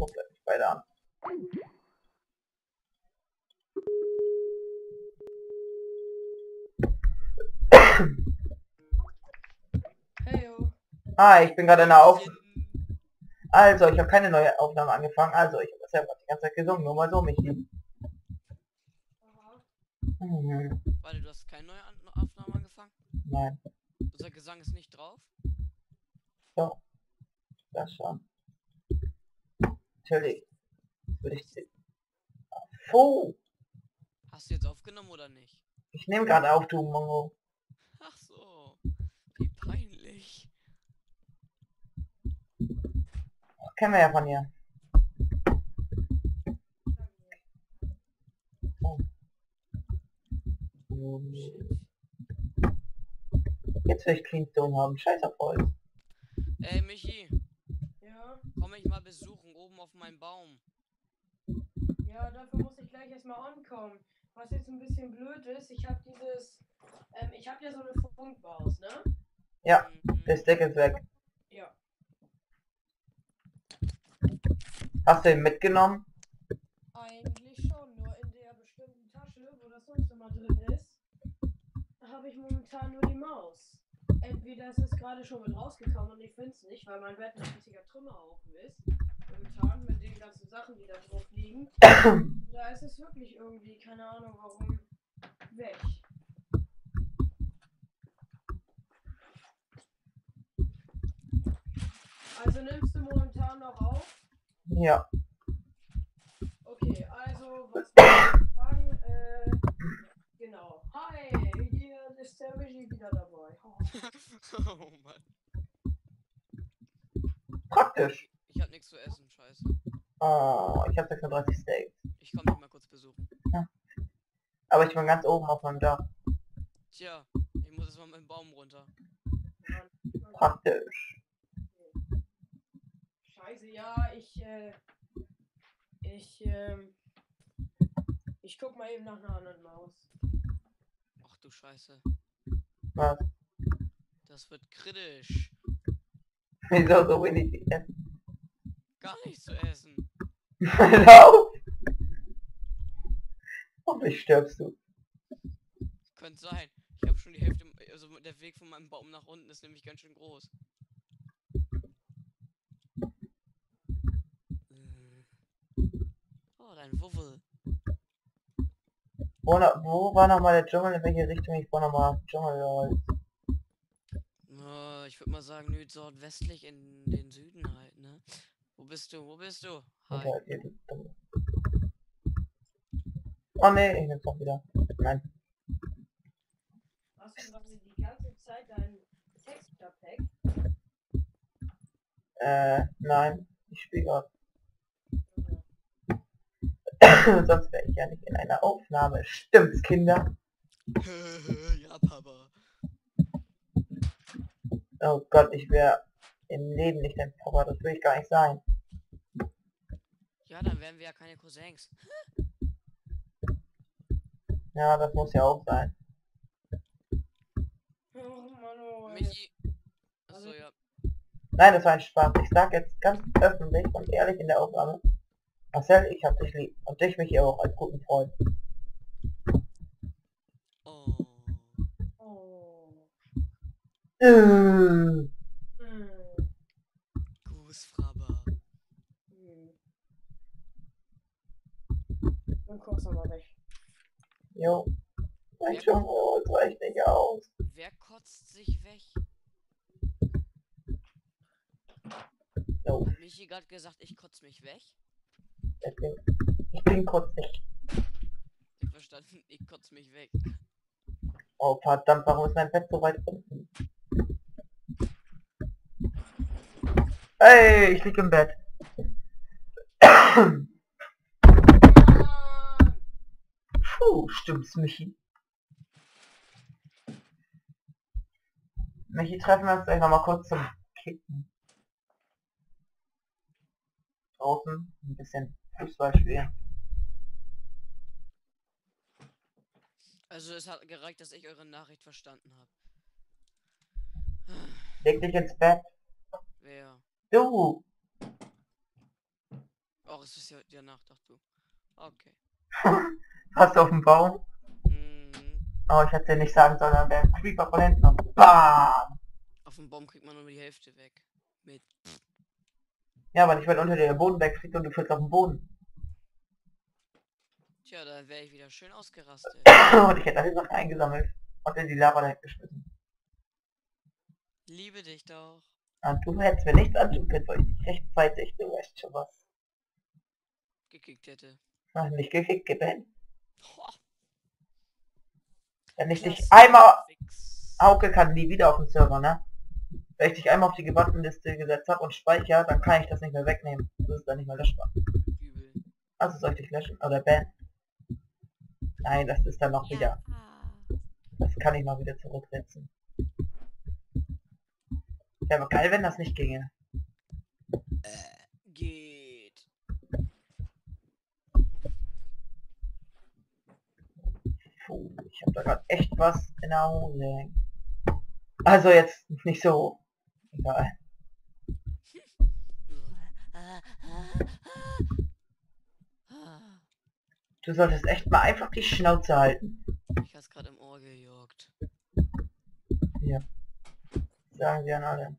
Ruf gleich nicht beide an. Heyo. Ah, ich bin gerade in der Aufnahme. Also, ich habe keine neue Aufnahme angefangen. Also, ich habe das selber die ganze Zeit gesungen. Nur mal so, Michi. Aha. Mhm. Warte, du hast keine neue Aufnahme angefangen? Nein, Unser Gesang ist nicht drauf? doch, das schon. Natürlich. Würde ich sehen. Puh, Hast du jetzt aufgenommen oder nicht? ich nehme gerade auf, du Mongo. Ach so. Wie peinlich. Kennen wir ja von ihr. Oh. Jetzt will ich Clean Stone haben. Scheiß auf Holz. Ey, Michi, Ja. komm mich mal besuchen oben auf meinem Baum. Ja, dafür muss ich gleich erstmal ankommen. Was jetzt ein bisschen blöd ist, ich habe ich habe ja so eine Funkmaus, ne? Ja, Mhm. der Stick ist weg. Ja. Hast du ihn mitgenommen? Eigentlich schon, nur in der bestimmten Tasche, wo das sonst immer drin ist, habe ich momentan nur die Maus. Entweder ist es gerade schon mit rausgekommen und ich finde es nicht, weil mein Bett ein richtiger Trümmerhaufen ist. Momentan mit den ganzen Sachen, die da drauf liegen. Da ist es wirklich irgendwie, keine Ahnung warum, weg. Also nimmst du momentan noch auf? Ja. Okay, also was wollte ich sagen? Genau. Hi, hier ist der Michi wieder dabei. Oh. Oh Mann. Praktisch. Ich hab nichts zu essen, scheiße. Oh, ich habe 36 Steaks. Ich komm dich mal kurz besuchen. Aber ich bin ganz oben auf meinem Dach. Tja, ich muss jetzt mal mit dem Baum runter. Mann. Praktisch. Scheiße, ja, ich guck mal eben nach einer anderen Maus. Ach du Scheiße. Was? Das wird kritisch. Wieso so wenig zu essen? Gar nichts zu essen. Lauf! Hoffentlich stirbst du. Könnte sein. Ich habe schon die Hälfte, also der Weg von meinem Baum nach unten ist nämlich ganz schön groß. Oh, dein Wuffel. Wo war nochmal der Dschungel? In welche Richtung? Ich brauche nochmal Dschungel. Oh, ich würde mal sagen, nordwestlich in den Süden halt, ne? Wo bist du? Wo bist du? Hi. Oh ne, ich nehm's doch wieder. Nein. Hast du gerade die ganze Zeit dein Texture-Pack? Nein. Ich spiele gerade. Mhm. Sonst wäre ich ja nicht in einer Aufnahme. Stimmt's, Kinder? Ja, Papa. Oh Gott, ich wäre im Leben nicht dein Papa. Das will ich gar nicht sein. Ja, dann wären wir ja keine Cousins. Ja, das muss ja auch sein. Oh Mann, oh, ey. Michi. Achso, ja. Nein, das war ein Spaß. Ich sag jetzt ganz öffentlich und ehrlich in der Aufnahme. Marcel, ich hab dich lieb. Und dich, mich auch als guten Freund. Oh. Oh. Äh. Hm. Goosefrabber. Dann kommst du mal weg. Jo. Mein Dschungel reicht nicht aus. Wer kotzt sich weg? Jo, Hat Michi gerade gesagt, ich kotze mich weg? ich bin kurz nicht. Ich hab verstanden, ich kotze mich weg. Oh verdammt, warum ist mein Bett so weit unten? Hey, ich lieg im Bett. Puh, stimmt's, Michi? Michi, treffen wir uns gleich nochmal kurz zum Kicken. Draußen ein bisschen Fußball spielen. Also es hat gereicht, dass ich eure Nachricht verstanden habe. Leg dich ins Bett. Wer? Du! Auch es ist ja Nacht, ach du. Okay. Fast auf dem Baum. Mhm. Oh, ich hätte dir nicht sagen sollen, dann wäre ein Creeper von hinten und BAM! Auf dem Baum kriegt man nur die Hälfte weg. Mit. Ja, aber nicht, wenn unter dir der Boden wegfliegt und du fällst auf den Boden. Tja, da wäre ich wieder schön ausgerastet. Und ich hätte alle Sachen eingesammelt und in die Lava dahin geschmissen. Liebe dich doch. Und du hättest mir nichts antun können, weil ich nicht rechtzeitig, du weißt schon was. Gekickt hätte. Ach, nicht gekickt, gebannt. Boah, Wenn ich dich klasse. einmal... Fix. Hauke kann nie wieder auf dem Server, ne? Wenn ich dich einmal auf die Gewandtenliste gesetzt habe und speichere, dann kann ich das nicht mehr wegnehmen. Das ist dann nicht mehr löschbar. Übel. Also soll ich dich löschen oder bannen? Nein, das ist dann noch wieder. Das kann ich mal wieder zurücksetzen. Wäre aber geil, wenn das nicht ginge. Geht. Puh, ich habe da gerade echt was in der Hose. Also jetzt nicht so. Egal. Du solltest echt mal einfach die Schnauze halten. Ich hab's gerade im Ohr gejuckt. Hier. Sagen sie an alle.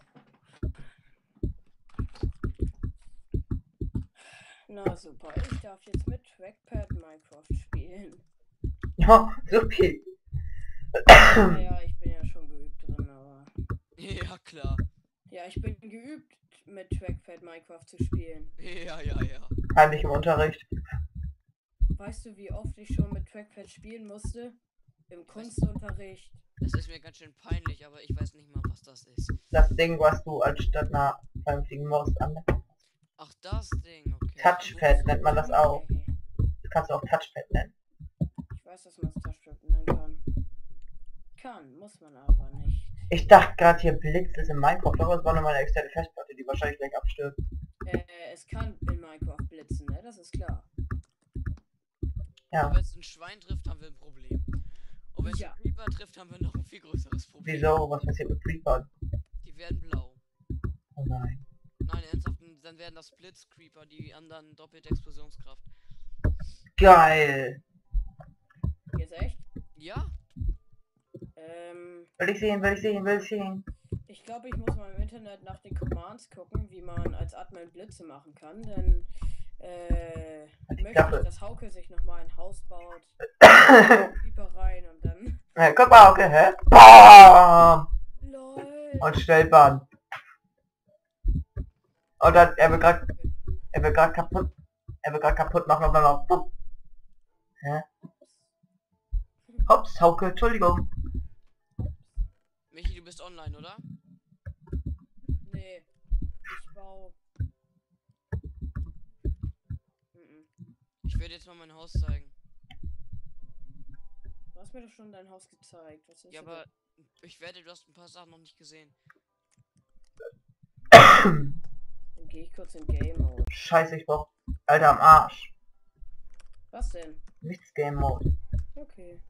Na super, ich darf jetzt mit Trackpad Minecraft spielen. Ja, super. Naja, ich bin ja schon geübt drin, aber... Ja, klar. Ja, ich bin geübt mit Trackpad Minecraft zu spielen. Ja. Heimlich im Unterricht. Weißt du, wie oft ich schon mit Trackpad spielen musste? Im Kunstunterricht. Das ist mir ganz schön peinlich, aber ich weiß nicht mal, was das ist. Das Ding, was du als statt einer vernünftigen Maus an. Ach, das Ding, okay. Touchpad nennt man das auch. Ey, Das kannst du auch Touchpad nennen. ich weiß, dass man es Touchpad nennen kann. Kann, muss man aber nicht. Ich dachte gerade hier blitzt es in Minecraft, aber es war nur meine externe Festplatte, die wahrscheinlich gleich abstürzt. Es kann in Minecraft blitzen, ne? Das ist klar. Ja. Und wenn es ein Schwein trifft, haben wir ein Problem. Und wenn es Ja. ein Creeper trifft, haben wir noch ein viel größeres Problem. Wieso? Was passiert mit Creepern? Die werden blau. Oh nein. Nein, ernsthaft, dann werden das Blitz-Creeper, die anderen doppelte Explosionskraft. Geil. Jetzt echt? Ja? Will ich sehen, will ich sehen, will ich sehen. Ich glaube, ich muss mal im Internet nach den Commands gucken, wie man als Admin Blitze machen kann, denn möchte Klappe. ich, dass Hauke sich nochmal ein Haus baut, Creeper rein und dann... Ja, guck mal, okay, hä? BAM! LOL! Und Stellbahn. Und dann, er will grad kaputt machen, auf einmal, bupp. Hä? Hops, Hauke, Entschuldigung. Michi, du bist online, oder? Nee, ich baue... Ich werde jetzt mal mein Haus zeigen. Du hast mir doch schon dein Haus gezeigt. Was ist Ja, denn aber ich werde, du hast ein paar Sachen noch nicht gesehen. Dann gehe ich kurz in Game Mode. Scheiße, ich brauch... Alter, am Arsch. Was denn? Nichts Game Mode. Okay.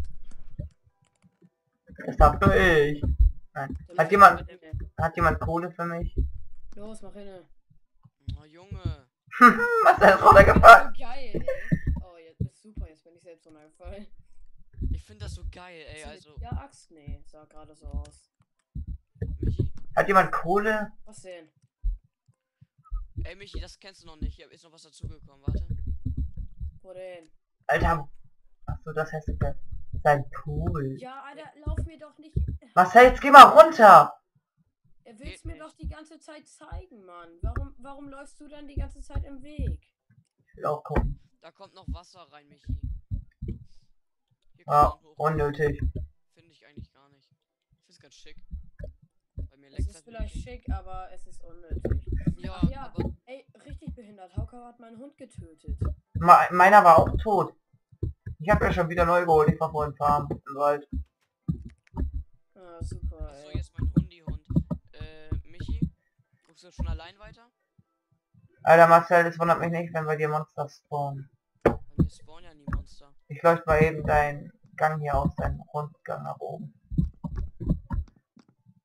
Das hab nur ich. Nein. Dann Hat mach jemand, ich mal hinne. hat jemand Kohle für mich? Los, mach hinne. Oh, Junge. Was ist runtergefallen? Oh, geil, ey. Oh, jetzt ist super. Jetzt bin ich selbst runtergefallen. Ich finde das so geil, ey. Also, Ja, Axt? Nee, sah gerade so aus. Michi. Hat jemand Kohle? Was denn? Ey, Michi, das kennst du noch nicht. Hier ist noch was dazugekommen. Warte. Wo denn? Alter. Achso, das heißt sein Pool. Ja, Alter, lauf mir doch nicht. Marcel, jetzt geh mal runter! Er will's Geht mir nicht. doch die ganze Zeit zeigen, Mann. Warum läufst du dann die ganze Zeit im Weg? Ich will auch gucken. Da kommt noch Wasser rein, Michi. Hier Ah, kommt man hoch. unnötig. Finde ich eigentlich gar nicht. Ich finde es ganz schick. Bei mir Es leckt ist halt vielleicht nicht. schick, aber es ist unnötig. Ja, Ach ja, aber ey, richtig behindert. Hauke hat meinen Hund getötet. Meiner war auch tot. Ich habe ja schon wieder neu geholt. Ich war vorhin farmen im Wald. Ah, super, achso, ey. jetzt mein Hundihund. Michi, guckst du schon allein weiter? Alter Marcel, das wundert mich nicht, wenn bei dir Monster spawnen. Bei mir spawnen ja nie Monster. Ich leuchte mal eben deinen Gang hier aus, deinen Rundgang nach oben.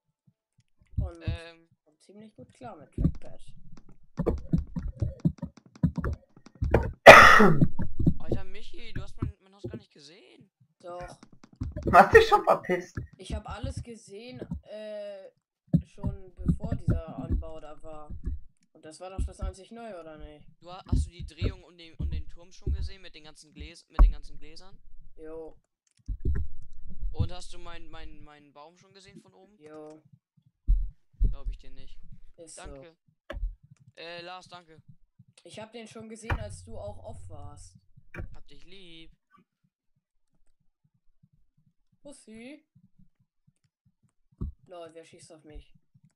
Und kommt ziemlich gut klar mit Trackpad. Alter Michi, du hast mein Haus gar nicht gesehen. Doch. Hast dich schon verpisst? Ich habe alles gesehen, schon bevor dieser Anbau da war. Und das war doch das einzig Neue, oder nicht? Hast du die Drehung und den Turm schon gesehen mit den ganzen Gläsern? Jo, Und hast du meinen Baum schon gesehen von oben? jo. Glaube ich dir nicht. Ist so. Danke. Lars, danke. Ich habe den schon gesehen, als du auch off warst. Hab dich lieb. Pussy. Lol, wer schießt auf mich?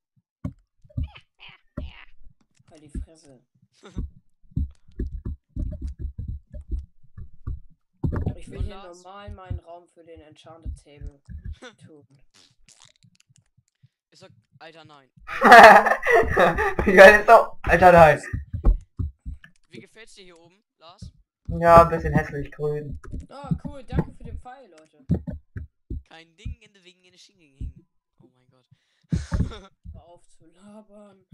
Halt die Fresse. Ich will Und hier Lars? normal meinen Raum für den Enchanted Table tun. Ich sag, Alter, nein. Wie geil ist doch? Alter, nein. Wie gefällt's dir hier oben, Lars? Ja, ein bisschen hässlich grün. Ah, cool, danke für den Pfeil, Leute. Kein Ding in der Wegen in der Schinken hängen. Oh mein Gott. Hör auf zu labern.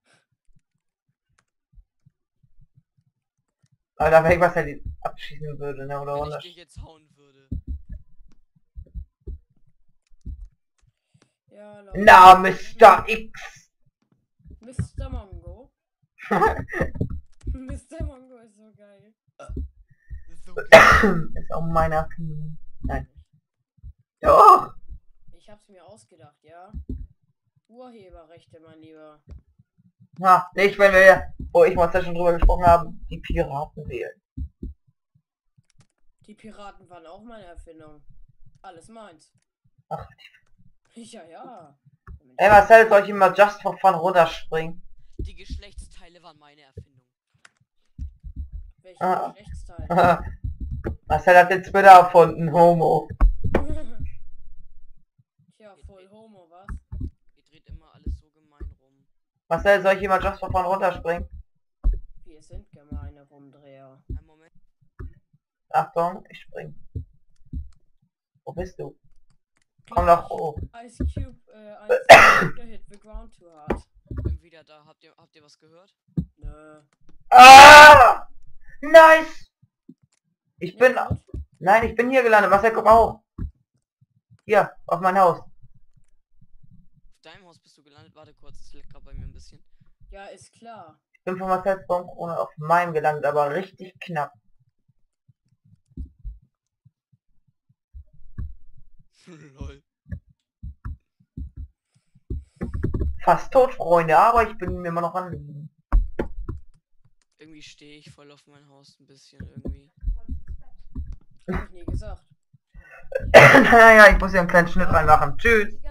Alter, wenn ich was halt abschießen würde, ne? Oder Wenn ich runter. dich jetzt hauen würde. Ja, Leute. Na, Mr. X. Mr. Mongo. Mr. Mongo ist so geil. So geil. Ist auch meine Erfindung. Nein. Doch! Ich hab's mir ausgedacht, ja? Urheberrechte, mein Lieber. Na, nicht, wenn wir, wo ich mal schon drüber gesprochen haben, die Piraten wählen. Die Piraten waren auch meine Erfindung. Alles meins. Ach, Ja, ja. ey Marcel, soll ich immer just for fun runterspringen? Die Geschlechtsteile waren meine Erfindung. Welche Ah. Geschlechtsteil? Marcel hat den Twitter erfunden, Homo. Tja, voll Homo, was? Ihr dreht immer alles so gemein rum. Marcel, soll ich immer just for fun runterspringen? Wir sind gemeine Rumdreher. Einen Moment. Achtung, ich spring. Wo bist du? Komm doch hoch. Ice Cube, Ice Cube hit the ground too hard. Bin wieder da. Habt ihr was gehört? Nö. Ah! Nice! Ich bin... Ja, gut. Nein, ich bin hier gelandet. Marcel, guck mal hoch. Hier, auf mein Haus. Auf deinem Haus bist du gelandet. Warte kurz, es leckt gerade bei mir ein bisschen. Ja, ist klar. Ich bin von Marcel's Balkon auf meinem gelandet, aber richtig knapp. Lol. Fast tot, Freunde, aber ich bin mir immer noch an. Irgendwie stehe ich voll auf mein Haus ein bisschen irgendwie. Hab ich nie gesagt. Naja, ich muss hier einen kleinen Schnitt reinmachen. Tschüss.